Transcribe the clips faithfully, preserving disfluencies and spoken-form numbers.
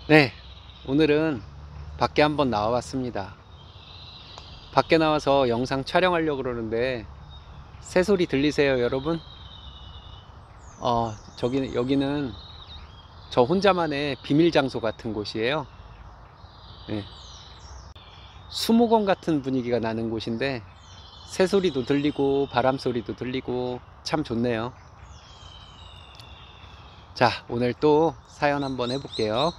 네, 오늘은 밖에 한번 나와 봤습니다. 밖에 나와서 영상 촬영하려고 그러는데 새소리 들리세요, 여러분? 어, 저기 여기는 저 혼자만의 비밀 장소 같은 곳이에요. 네, 수목원 같은 분위기가 나는 곳인데 새소리도 들리고 바람 소리도 들리고 참 좋네요. 자, 오늘 또 사연 한번 해볼게요.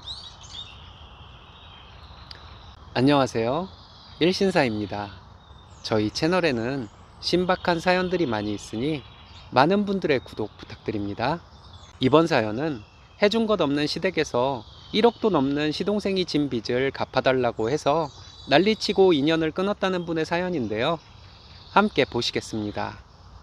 안녕하세요. 일신사입니다. 저희 채널에는 신박한 사연들이 많이 있으니 많은 분들의 구독 부탁드립니다. 이번 사연은 해준 것 없는 시댁에서 일억도 넘는 시동생이 진 빚을 갚아달라고 해서 난리치고 인연을 끊었다는 분의 사연인데요. 함께 보시겠습니다.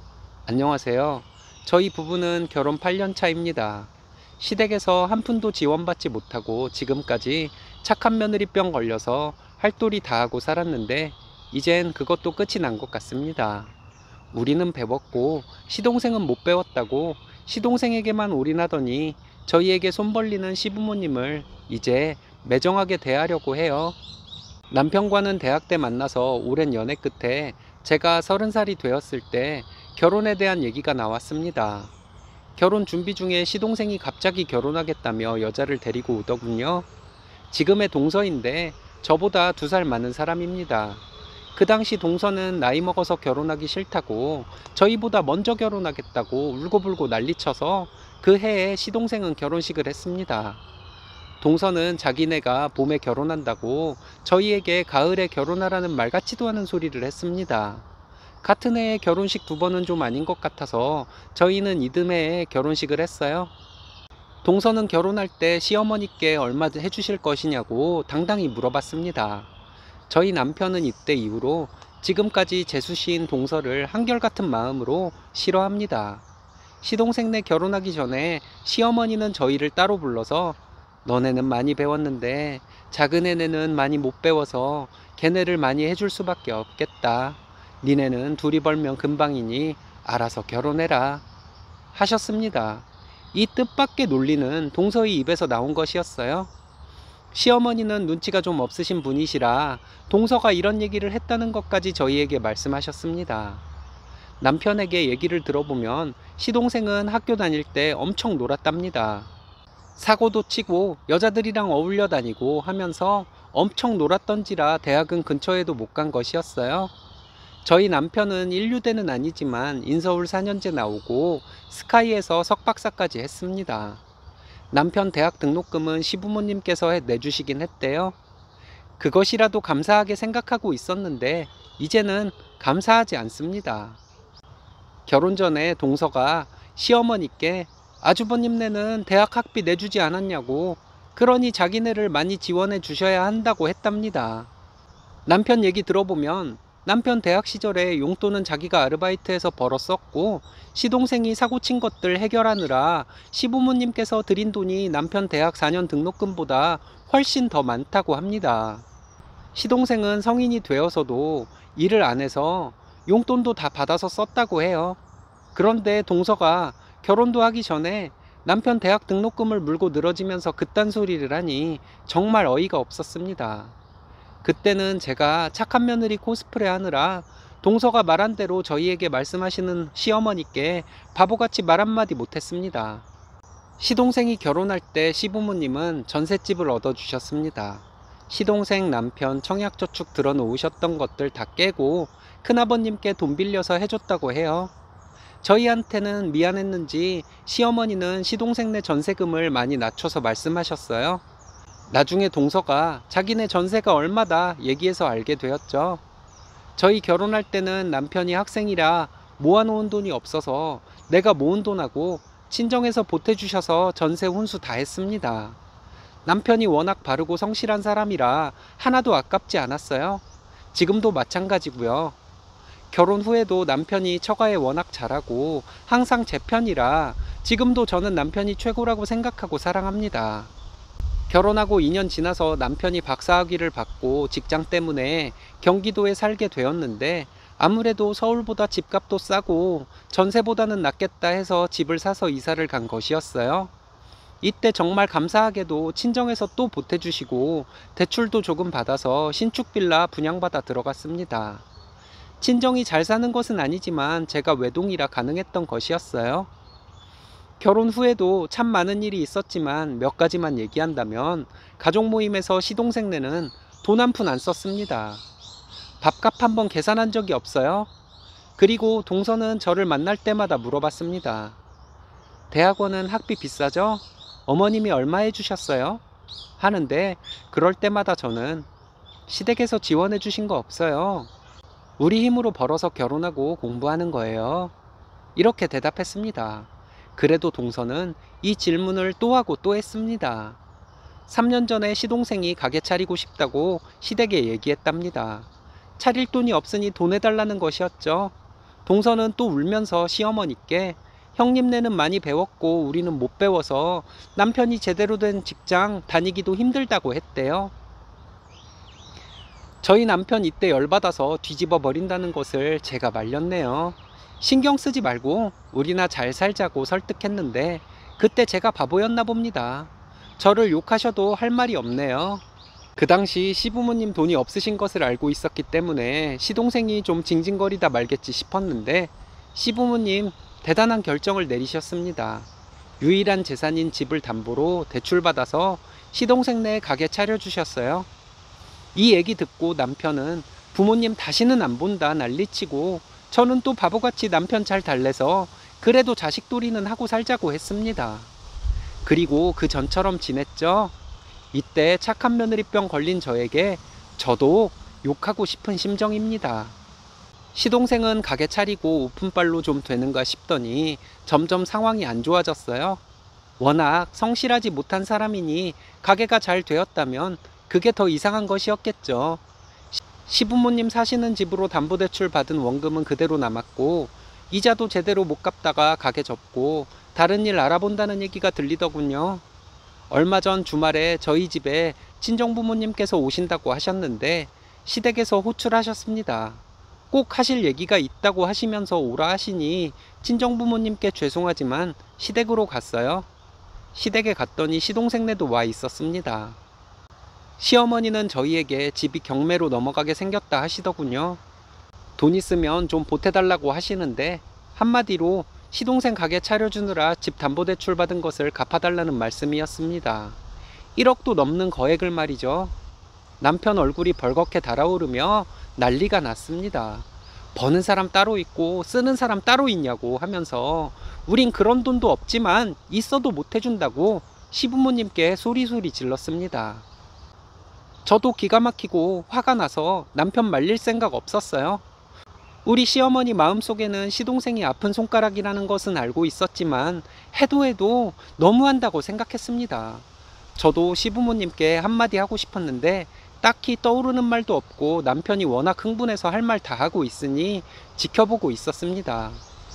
안녕하세요. 저희 부부는 결혼 팔 년 차입니다. 시댁에서 한 푼도 지원받지 못하고 지금까지 착한 며느리병 걸려서 할도리 다 하고 살았는데 이젠 그것도 끝이 난 것 같습니다. 우리는 배웠고 시동생은 못 배웠다고 시동생에게만 올인하더니 저희에게 손 벌리는 시부모님을 이제 매정하게 대하려고 해요. 남편과는 대학 때 만나서 오랜 연애 끝에 제가 서른 살이 되었을 때 결혼에 대한 얘기가 나왔습니다. 결혼 준비 중에 시동생이 갑자기 결혼하겠다며 여자를 데리고 오더군요. 지금의 동서인데 저보다 두 살 많은 사람입니다. 그 당시 동서는 나이 먹어서 결혼하기 싫다고 저희보다 먼저 결혼하겠다고 울고불고 난리쳐서 그 해에 시동생은 결혼식을 했습니다. 동서는 자기네가 봄에 결혼한다고 저희에게 가을에 결혼하라는 말 같지도 않은 소리를 했습니다. 같은 해에 결혼식 두 번은 좀 아닌 것 같아서 저희는 이듬해에 결혼식을 했어요. 동서는 결혼할 때 시어머니께 얼마 해주실 것이냐고 당당히 물어봤습니다. 저희 남편은 이때 이후로 지금까지 재수시인 동서를 한결같은 마음으로 싫어합니다. 시동생네 결혼하기 전에 시어머니는 저희를 따로 불러서 너네는 많이 배웠는데 작은 애네는 많이 못 배워서 걔네를 많이 해줄 수밖에 없겠다. 니네는 둘이 벌면 금방이니 알아서 결혼해라 하셨습니다. 이 뜻밖의 논리는 동서의 입에서 나온 것이었어요. 시어머니는 눈치가 좀 없으신 분이시라 동서가 이런 얘기를 했다는 것까지 저희에게 말씀하셨습니다. 남편에게 얘기를 들어보면 시동생은 학교 다닐 때 엄청 놀았답니다. 사고도 치고 여자들이랑 어울려 다니고 하면서 엄청 놀았던지라 대학은 근처에도 못 간 것이었어요. 저희 남편은 인류대는 아니지만 인서울 사 년제 나오고 스카이에서 석박사까지 했습니다. 남편 대학 등록금은 시부모님께서 내주시긴 했대요. 그것이라도 감사하게 생각하고 있었는데 이제는 감사하지 않습니다. 결혼 전에 동서가 시어머니께 아주버님네는 대학 학비 내주지 않았냐고 그러니 자기네를 많이 지원해 주셔야 한다고 했답니다. 남편 얘기 들어보면 남편 대학 시절에 용돈은 자기가 아르바이트해서 벌어 썼고 시동생이 사고 친 것들 해결하느라 시부모님께서 드린 돈이 남편 대학 사 년 등록금보다 훨씬 더 많다고 합니다. 시동생은 성인이 되어서도 일을 안 해서 용돈도 다 받아서 썼다고 해요. 그런데 동서가 결혼도 하기 전에 남편 대학 등록금을 물고 늘어지면서 그딴 소리를 하니 정말 어이가 없었습니다. 그때는 제가 착한 며느리 코스프레 하느라 동서가 말한 대로 저희에게 말씀하시는 시어머니께 바보같이 말 한마디 못했습니다. 시동생이 결혼할 때 시부모님은 전셋집을 얻어주셨습니다. 시동생 남편 청약저축 들어놓으셨던 것들 다 깨고 큰아버님께 돈 빌려서 해줬다고 해요. 저희한테는 미안했는지 시어머니는 시동생네 전세금을 많이 낮춰서 말씀하셨어요. 나중에 동서가 자기네 전세가 얼마다 얘기해서 알게 되었죠. 저희 결혼할 때는 남편이 학생이라 모아놓은 돈이 없어서 내가 모은 돈하고 친정에서 보태주셔서 전세 혼수 다 했습니다. 남편이 워낙 바르고 성실한 사람이라 하나도 아깝지 않았어요. 지금도 마찬가지고요. 결혼 후에도 남편이 처가에 워낙 잘하고 항상 제 편이라 지금도 저는 남편이 최고라고 생각하고 사랑합니다. 결혼하고 이 년 지나서 남편이 박사학위를 받고 직장 때문에 경기도에 살게 되었는데 아무래도 서울보다 집값도 싸고 전세보다는 낫겠다 해서 집을 사서 이사를 간 것이었어요. 이때 정말 감사하게도 친정에서 또 보태주시고 대출도 조금 받아서 신축 빌라 분양받아 들어갔습니다. 친정이 잘 사는 것은 아니지만 제가 외동이라 가능했던 것이었어요. 결혼 후에도 참 많은 일이 있었지만 몇 가지만 얘기한다면 가족 모임에서 시동생네는 돈 한 푼 안 썼습니다. 밥값 한번 계산한 적이 없어요. 그리고 동서는 저를 만날 때마다 물어봤습니다. 대학원은 학비 비싸죠? 어머님이 얼마 해주셨어요? 하는데 그럴 때마다 저는 시댁에서 지원해 주신 거 없어요. 우리 힘으로 벌어서 결혼하고 공부하는 거예요. 이렇게 대답했습니다. 그래도 동서는 이 질문을 또 하고 또 했습니다. 삼 년 전에 시동생이 가게 차리고 싶다고 시댁에 얘기했답니다. 차릴 돈이 없으니 돈 해달라는 것이었죠. 동서는 또 울면서 시어머니께 형님네는 많이 배웠고 우리는 못 배워서 남편이 제대로 된 직장 다니기도 힘들다고 했대요. 저희 남편 이때 열받아서 뒤집어 버린다는 것을 제가 말렸네요. 신경 쓰지 말고 우리나 잘 살자고 설득했는데 그때 제가 바보였나 봅니다. 저를 욕하셔도 할 말이 없네요. 그 당시 시부모님 돈이 없으신 것을 알고 있었기 때문에 시동생이 좀 징징거리다 말겠지 싶었는데 시부모님 대단한 결정을 내리셨습니다. 유일한 재산인 집을 담보로 대출받아서 시동생네 가게 차려주셨어요. 이 얘기 듣고 남편은 부모님 다시는 안 본다 난리치고 저는 또 바보같이 남편 잘 달래서 그래도 자식돌이는 하고 살자고 했습니다. 그리고 그 전처럼 지냈죠. 이때 착한 며느리병 걸린 저에게 저도 욕하고 싶은 심정입니다. 시동생은 가게 차리고 오픈빨로 좀 되는가 싶더니 점점 상황이 안 좋아졌어요. 워낙 성실하지 못한 사람이니 가게가 잘 되었다면 그게 더 이상한 것이었겠죠. 시부모님 사시는 집으로 담보대출 받은 원금은 그대로 남았고 이자도 제대로 못 갚다가 가게 접고 다른 일 알아본다는 얘기가 들리더군요. 얼마 전 주말에 저희 집에 친정부모님께서 오신다고 하셨는데 시댁에서 호출하셨습니다. 꼭 하실 얘기가 있다고 하시면서 오라 하시니 친정부모님께 죄송하지만 시댁으로 갔어요. 시댁에 갔더니 시동생네도 와 있었습니다. 시어머니는 저희에게 집이 경매로 넘어가게 생겼다 하시더군요. 돈 있으면 좀 보태달라고 하시는데 한마디로 시동생 가게 차려주느라 집 담보대출 받은 것을 갚아달라는 말씀이었습니다. 일억도 넘는 거액을 말이죠. 남편 얼굴이 벌겋게 달아오르며 난리가 났습니다. 버는 사람 따로 있고 쓰는 사람 따로 있냐고 하면서 우린 그런 돈도 없지만 있어도 못 해준다고 시부모님께 소리소리 질렀습니다. 저도 기가 막히고 화가 나서 남편 말릴 생각 없었어요. 우리 시어머니 마음속에는 시동생이 아픈 손가락이라는 것은 알고 있었지만 해도 해도 너무한다고 생각했습니다. 저도 시부모님께 한마디 하고 싶었는데 딱히 떠오르는 말도 없고 남편이 워낙 흥분해서 할 말 다 하고 있으니 지켜보고 있었습니다.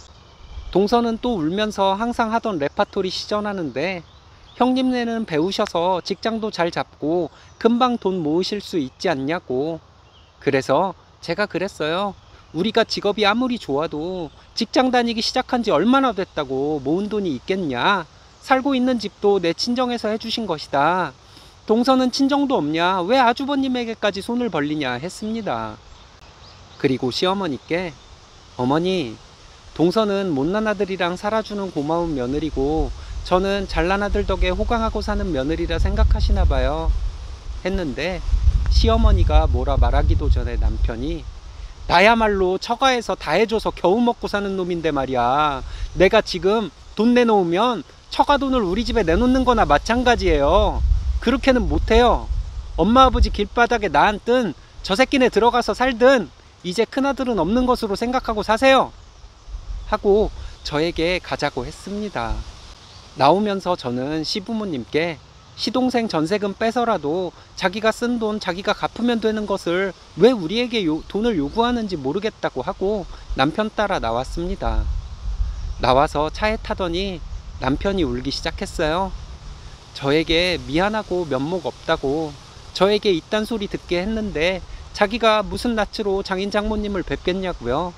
동서는 또 울면서 항상 하던 레파토리 시전하는데 형님네는 배우셔서 직장도 잘 잡고 금방 돈 모으실 수 있지 않냐고. 그래서 제가 그랬어요. 우리가 직업이 아무리 좋아도 직장 다니기 시작한 지 얼마나 됐다고 모은 돈이 있겠냐. 살고 있는 집도 내 친정에서 해주신 것이다. 동서는 친정도 없냐. 왜 아주버님에게까지 손을 벌리냐 했습니다. 그리고 시어머니께 어머니, 동서는 못난 아들이랑 살아주는 고마운 며느리고 저는 잘난 아들 덕에 호강하고 사는 며느리라 생각하시나 봐요 했는데 시어머니가 뭐라 말하기도 전에 남편이 나야말로 처가에서 다 해줘서 겨우 먹고 사는 놈인데 말이야. 내가 지금 돈 내놓으면 처가 돈을 우리 집에 내놓는 거나 마찬가지예요. 그렇게는 못해요. 엄마 아버지 길바닥에 낳았든 저 새끼네 들어가서 살든 이제 큰아들은 없는 것으로 생각하고 사세요 하고 저에게 가자고 했습니다. 나오면서 저는 시부모님께 시동생 전세금 빼서라도 자기가 쓴 돈 자기가 갚으면 되는 것을 왜 우리에게 요, 돈을 요구하는지 모르겠다고 하고 남편 따라 나왔습니다. 나와서 차에 타더니 남편이 울기 시작했어요. 저에게 미안하고 면목 없다고 저에게 이딴 소리 듣게 했는데 자기가 무슨 낯으로 장인 장모님을 뵙겠냐고요.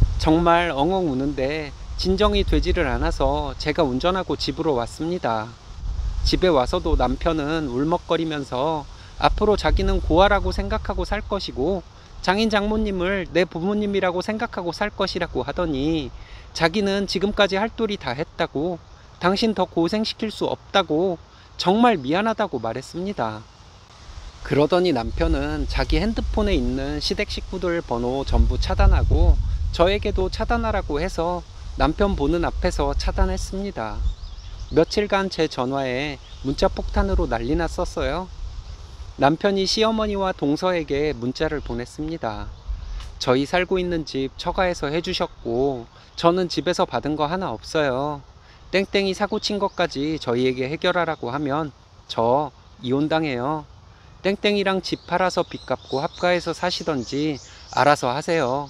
정말 엉엉 우는데 진정이 되지를 않아서 제가 운전하고 집으로 왔습니다. 집에 와서도 남편은 울먹거리면서 앞으로 자기는 고아라고 생각하고 살 것이고 장인 장모님을 내 부모님이라고 생각하고 살 것이라고 하더니 자기는 지금까지 할 도리 다 했다고, 당신 더 고생시킬 수 없다고, 정말 미안하다고 말했습니다. 그러더니 남편은 자기 핸드폰에 있는 시댁 식구들 번호 전부 차단하고 저에게도 차단하라고 해서 남편 보는 앞에서 차단했습니다. 며칠간 제 전화에 문자 폭탄으로 난리 났었어요. 남편이 시어머니와 동서에게 문자를 보냈습니다. 저희 살고 있는 집 처가에서 해주셨고 저는 집에서 받은 거 하나 없어요. 땡땡이 사고 친 것까지 저희에게 해결하라고 하면 저 이혼당해요. 땡땡이랑 집 팔아서 빚 갚고 합가해서 사시던지 알아서 하세요.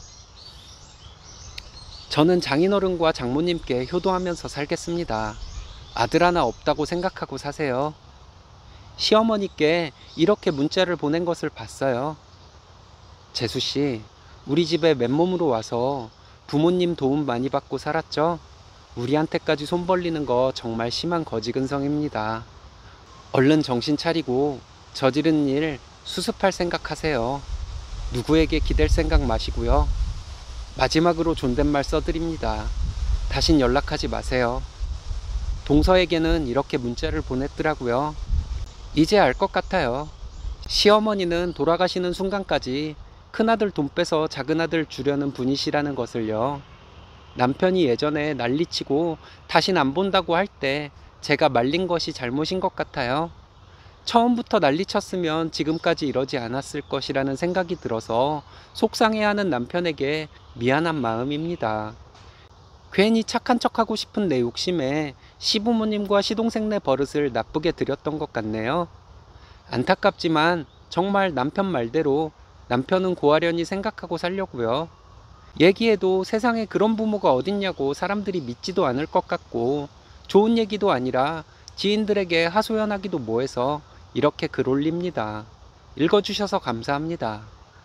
저는 장인어른과 장모님께 효도하면서 살겠습니다. 아들 하나 없다고 생각하고 사세요. 시어머니께 이렇게 문자를 보낸 것을 봤어요. 재수씨, 우리 집에 맨몸으로 와서 부모님 도움 많이 받고 살았죠? 우리한테까지 손 벌리는 거 정말 심한 거지근성입니다. 얼른 정신 차리고 저지른 일 수습할 생각하세요. 누구에게 기댈 생각 마시고요. 마지막으로 존댓말 써드립니다. 다신 연락하지 마세요. 동서에게는 이렇게 문자를 보냈더라고요. 이제 알 것 같아요. 시어머니는 돌아가시는 순간까지 큰아들 돈 빼서 작은아들 주려는 분이시라는 것을요. 남편이 예전에 난리치고 다신 안 본다고 할 때 제가 말린 것이 잘못인 것 같아요. 처음부터 난리쳤으면 지금까지 이러지 않았을 것이라는 생각이 들어서 속상해하는 남편에게 미안한 마음입니다. 괜히 착한 척하고 싶은 내 욕심에 시부모님과 시동생네 버릇을 나쁘게 들였던 것 같네요. 안타깝지만 정말 남편 말대로 남편은 고아련히 생각하고 살려고요. 얘기해도 세상에 그런 부모가 어딨냐고 사람들이 믿지도 않을 것 같고, 좋은 얘기도 아니라 지인들에게 하소연하기도 뭐해서 이렇게 글 올립니다. 읽어주셔서 감사합니다.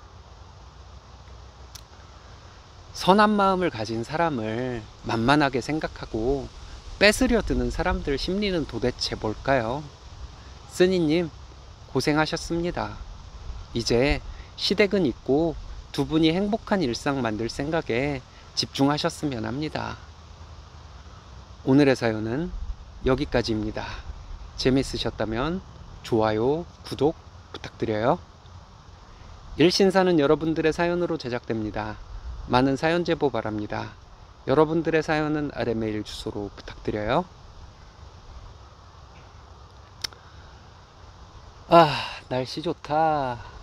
선한 마음을 가진 사람을 만만하게 생각하고 뺏으려 드는 사람들 심리는 도대체 뭘까요? 쓰니님 고생하셨습니다. 이제 시댁은 있고 두 분이 행복한 일상 만들 생각에 집중하셨으면 합니다. 오늘의 사연은 여기까지입니다. 재밌으셨다면 좋아요, 구독 부탁드려요. 일신사는 여러분들의 사연으로 제작됩니다. 많은 사연 제보 바랍니다. 여러분들의 사연은 아래 메일 주소로 부탁드려요. 아, 날씨 좋다.